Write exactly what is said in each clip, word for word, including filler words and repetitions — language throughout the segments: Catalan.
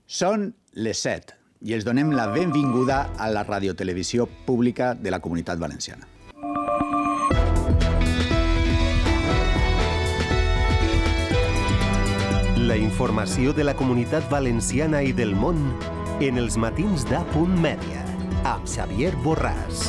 Són les set i els donem la benvinguda a la radiotelevisió pública de la Comunitat Valenciana. La informació de la Comunitat Valenciana i del món en els matins d'A punt Mèdia, amb Xavier Borràs.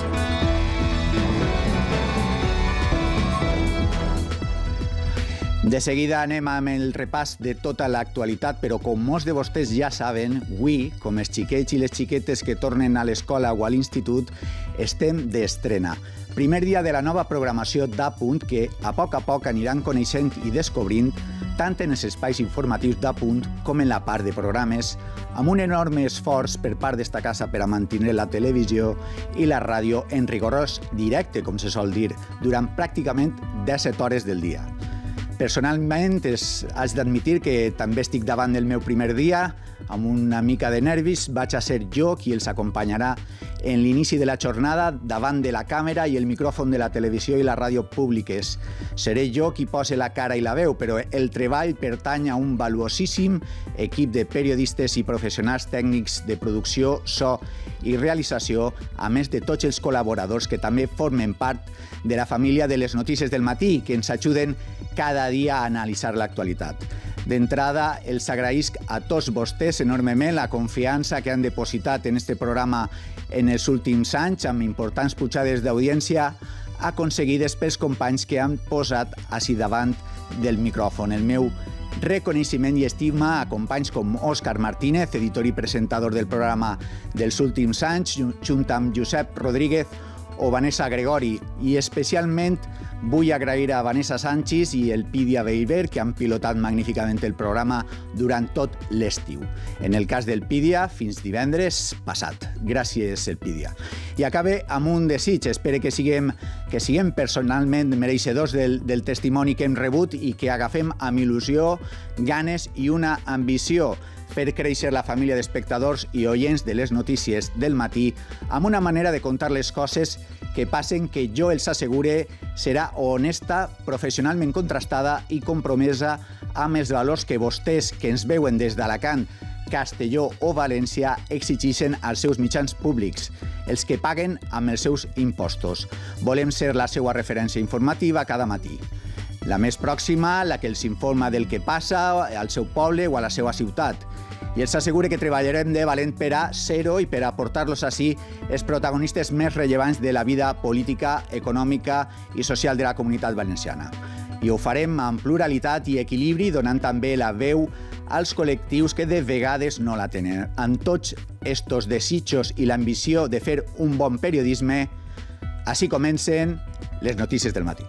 De seguida anem amb el repàs de tota l'actualitat, però com molts de vostès ja saben, avui, com els xiquets i les xiquetes que tornen a l'escola o a l'institut, estem d'estrena. Primer dia de la nova programació d'A Punt que a poc a poc aniran coneixent i descobrint tant en els espais informatius d'A Punt com en la part de programes, amb un enorme esforç per part d'esta casa per a mantenir la televisió i la ràdio en rigorós directe, com se sol dir, durant pràcticament disset hores del dia. Personalment, haig d'admitir que també estic davant del meu primer dia, amb una mica de nervis. Vaig a ser jo qui els acompanyarà en l'inici de la jornada davant de la càmera i el micròfon de la televisió i la ràdio públiques. Seré jo qui posa la cara i la veu, però el treball pertany a un valuosíssim equip de periodistes i professionals tècnics de producció, so i realització, a més de tots els col·laboradors que també formen part de la família de les notícies del matí, que ens ajuden cada dia a analitzar l'actualitat. D'entrada, els agraïsc a tots vostès enormement la confiança que han depositat en este programa en els últims anys, amb importants pujades d'audiència aconseguides pels companys que han posat així davant del micròfon. El meu reconeixement i estima a companys com Òscar Martínez, editor i presentador del programa dels últims anys, junt amb Josep Rodríguez o Vanessa Gregori, i especialment vull agrair a Vanessa Sánchez i el Pidia Beiber, que han pilotat magníficament el programa durant tot l'estiu. En el cas del Pidia, fins divendres passat. Gràcies, el Pidia. I acabe amb un desig. Espero que siguem, que siguem personalment mereixedors del, del testimoni que hem rebut i que agafem amb il·lusió, ganes i una ambició fer créixer la família d'espectadors i oients de les notícies del matí amb una manera de contar les coses que passen que jo els assegure serà honesta, professionalment contrastada i compromesa amb els valors que vostès, que ens veuen des d'Alacant, Castelló o València, exigeixen als seus mitjans públics, els que paguen amb els seus impostos. Volem ser la seva referència informativa cada matí. La més pròxima, la que els informa del que passa al seu poble o a la seva ciutat. I els assegure que treballarem de valent per a ser-ho i per a portar-los així els protagonistes més rellevants de la vida política, econòmica i social de la Comunitat Valenciana. I ho farem amb pluralitat i equilibri, donant també la veu als col·lectius que de vegades no la tenen. Amb tots estos desitjos i l'ambició de fer un bon periodisme, així comencen les notícies del matí.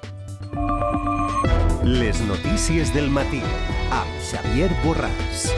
Les notícies del matí, amb Xavier Borràs.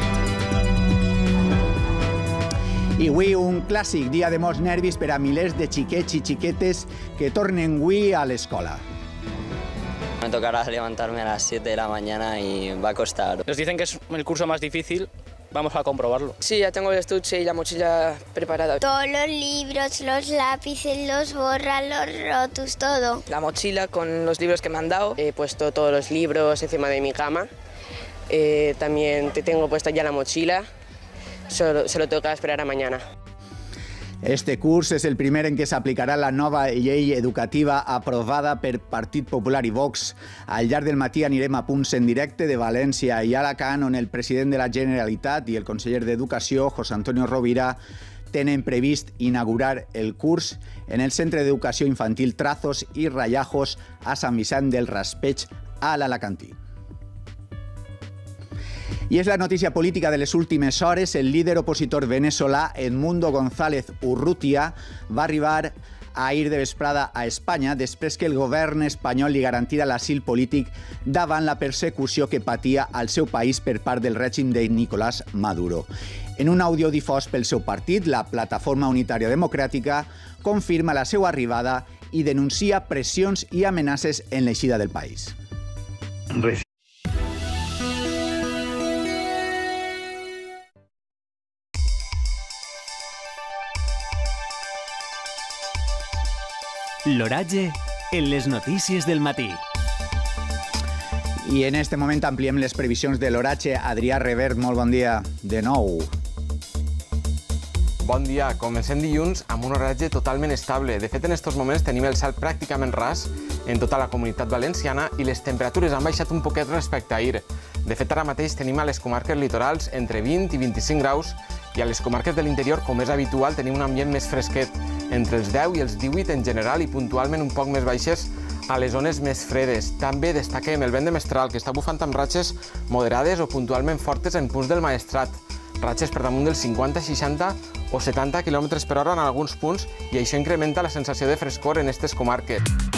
I avui un clàssic dia de molts nervis per a milers de xiquets i xiquetes que tornen avui a l'escola. Me tocará levantarme a las siete de la mañana y va a costar. Nos dicen que es el curso más difícil, vamos a comprobarlo. Sí, ya tengo el estuche y la mochila preparada. Todos los libros, los lápices, los borras, los rotus, todo. La mochila con los libros que me han dado. He puesto todos los libros encima de mi cama. Eh, también te tengo puesta ya la mochila. Solo, se lo tengo que esperar a mañana. Este curs és el primer en què s'aplicarà la nova llei educativa aprovada per Partit Popular i Vox. Al llarg del matí anirem a punts en directe de València i Alacant, on el president de la Generalitat i el conseller d'Educació, José Antonio Rovira, tenen previst inaugurar el curs en el Centre d'Educació Infantil Trazos i Rayajos a Sant Vicent del Raspeig, a l'Alacantí. I és la notícia política de les últimes hores. El líder opositor veneçolà Edmundo González Urrutia va arribar ahir de vesprada a Espanya després que el govern espanyol li garantira l'asil polític davant la persecució que patia al seu país per part del règim de Nicolás Maduro. En un àudio difós pel seu partit, la Plataforma Unitària Democràtica confirma la seva arribada i denuncia pressions i amenaces en l'eixida del país. L'oratge en les notícies del matí. I en este moment ampliem les previsions de l'oratge. Adrià Revert, molt bon dia de nou. Bon dia. Comencem dilluns amb un horatge totalment estable. De fet, en aquests moments tenim el cel pràcticament ras en tota la Comunitat Valenciana i les temperatures han baixat un poquet respecte a ahir. De fet, ara mateix tenim a les comarques litorals entre vint i vint-i-cinc graus i a les comarques de l'interior, com és habitual, tenim un ambient més fresquet, entre els deu i els divuit en general i puntualment un poc més baixes a les zones més fredes. També destaquem el vent de mestral, que està bufant amb ratxes moderades o puntualment fortes en punts del Maestrat. Ratxes per damunt dels cinquanta, seixanta o setanta quilòmetres per hora en alguns punts i això incrementa la sensació de frescor en aquestes comarques.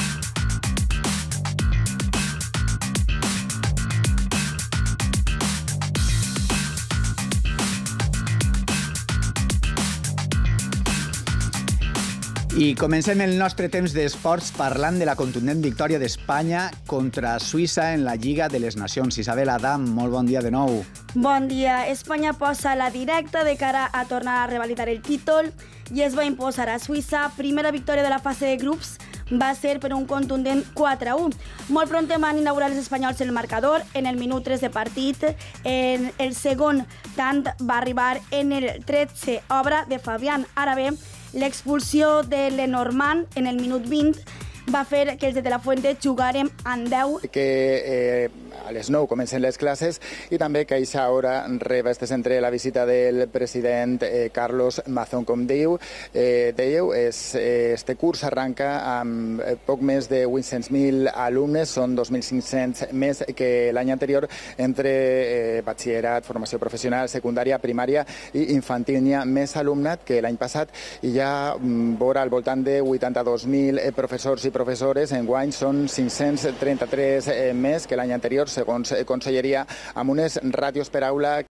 I comencem el nostre temps d'esports parlant de la contundent victòria d'Espanya contra Suïssa en la Lliga de les Nacions. Isabel Adam, molt bon dia de nou. Bon dia. Espanya posa la directa de cara a tornar a revalidar el títol i es va imposar a Suïssa. Primera victòria de la fase de grups va ser per un contundent quatre a u. Molt prompte van inaugurar els espanyols el marcador en el minut tres de partit. En el segon tant va arribar en el tretze, obra de Fabián. Ara bé, l'expulsió de Lenormand en el minut vint va fer que els de De La Fuente jugàrem en deu. Que eh, a les nou comencen les classes i també que a aquesta hora reba este centre la visita del president eh, Carlos Mazón, com diu. Eh, dèieu, és, eh, este curs arranca amb eh, poc més de vuit-cents mil alumnes, són dos mil cinc-cents més que l'any anterior, entre eh, batxillerat, formació professional, secundària, primària i infantil. N'hi ha més alumnat que l'any passat i ja vora al voltant de vuitanta-dos mil eh, professors i professores. Enguany són cinc-cents trenta-tres eh, més que l'any anterior, segons Conselleria, amb unes ràtios per aula